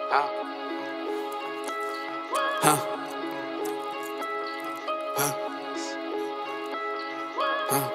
Huh? Huh? Huh? Huh?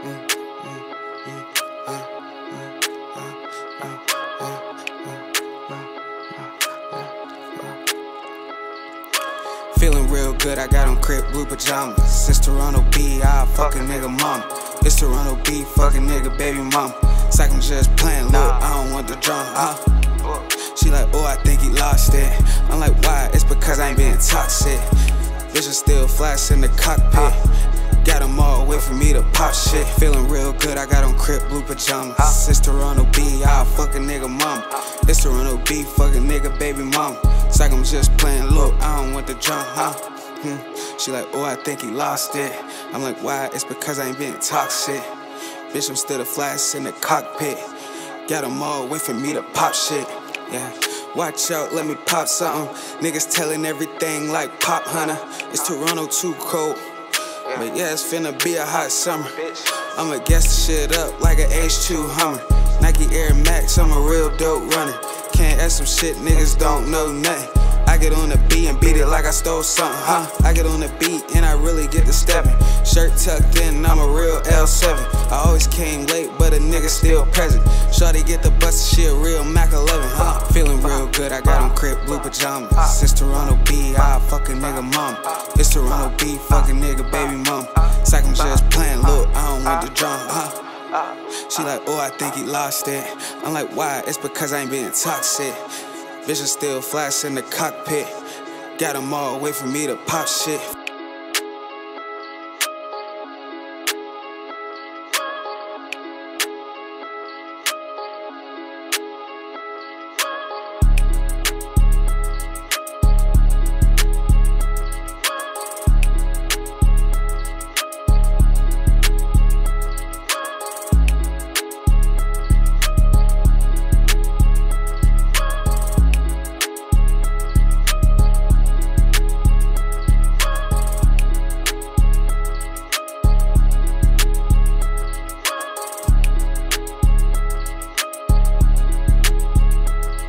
Feeling real good, I got on crib blue pajamas. It's Toronto B, I fuck a nigga mama. It's Toronto B, fuck a nigga baby mama. It's like I'm just playing, look, I don't want the drama. She like, oh, I think he lost it. I'm like, why? It's because I ain't being toxic. Bitches still flash in the cockpit. Got them all wait for me to pop shit. Feeling real good, I got on crib blue pajamas. It's Toronto B, I fuck a nigga mama. It's Toronto B, fuck a nigga baby mama. It's like I'm just playing, look, I don't want the drama. She like, oh, I think he lost it. I'm like, why? It's because I ain't being toxic. Bitch, I'm still the flash in the cockpit. Got them all wait for me to pop shit. Yeah, watch out, let me pop something. Niggas telling everything like Pop Hunter. It's Toronto too cold, but yeah, it's finna be a hot summer. I'ma gas the shit up like an H2 Hummer. Nike Air Max, I'm a real dope runner. Can't ask some shit, niggas don't know nothing. I get on the beat and beat it like I stole something, huh? I get on the beat and I really get to stepping. Shirt tucked in, I'm a real L7. I always came late, but a nigga still present. Shawty get the bus, she a real Mac 11, huh? Feeling real good, I got on crib blue pajamas. It's Toronto B, I fuck a nigga mama. It's Toronto B, fuck a nigga baby mama. It's like I'm just playing, look, I don't want the drama, huh? She like, oh, I think he lost it. I'm like, why? It's because I ain't being toxic. Bitches still flash in the cockpit. Got them all wait for me to pop shit.